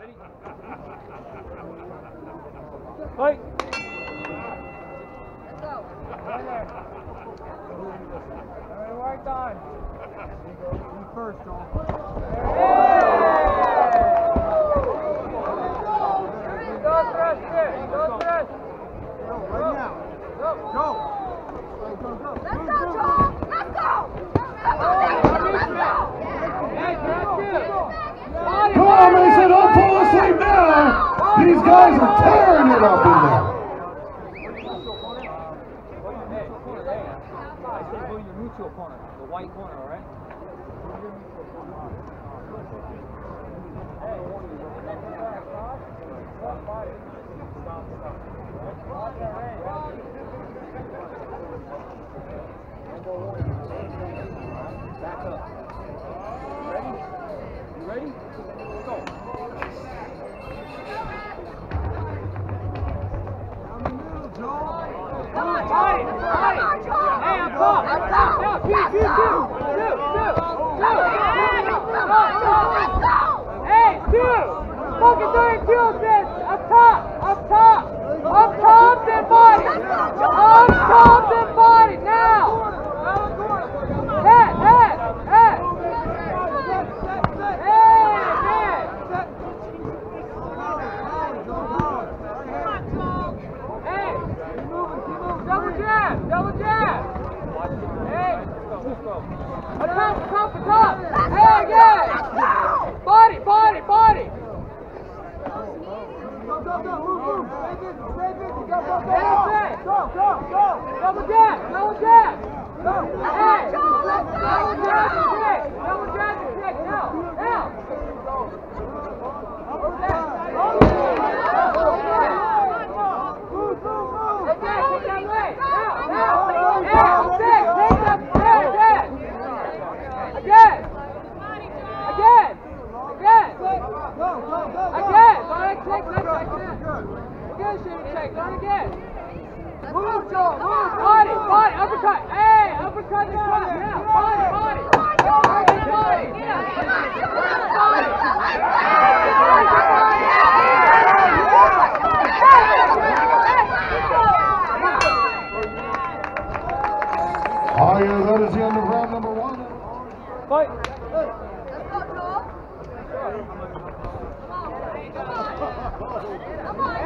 Fight. Let's go. Right there. All right, work on. You first, Joel. Go thrust here. Go thrust. Go right now. Go. Go. Let's go, Joel. Let's go. Come on, Mason, don't fall asleep now. These guys are tearing it up in there. I said go to your neutral corner, the white corner, all right? Back up. Ready? You ready? Go. Come on, Johnny! Hey, I'm top! Now, shoot! Hey, two! Fucking 32 of this! Up top, then body! Up top, then body, now! Head! Hey, double jab! Hey! Top! Hey, again! Body! Go! Double jab! Go! Hey! Double jab and kick! Now! Body, uppercut. Hey, uppercut the front. Now, body. Oh, yeah, that is the end of round number 1. Fight. Let's go, Joel. Come on.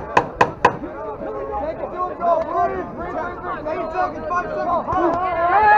Hey!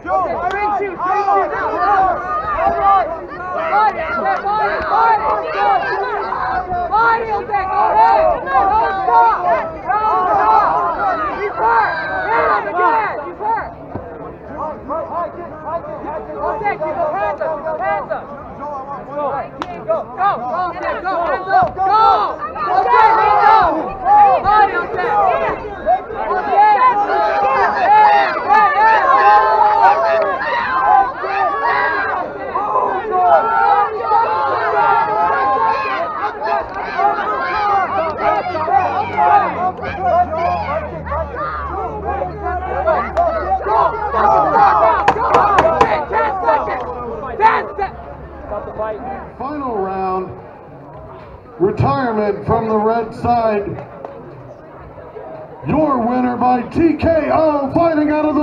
Final round, retirement from the red side. Your winner by TKO, fighting out of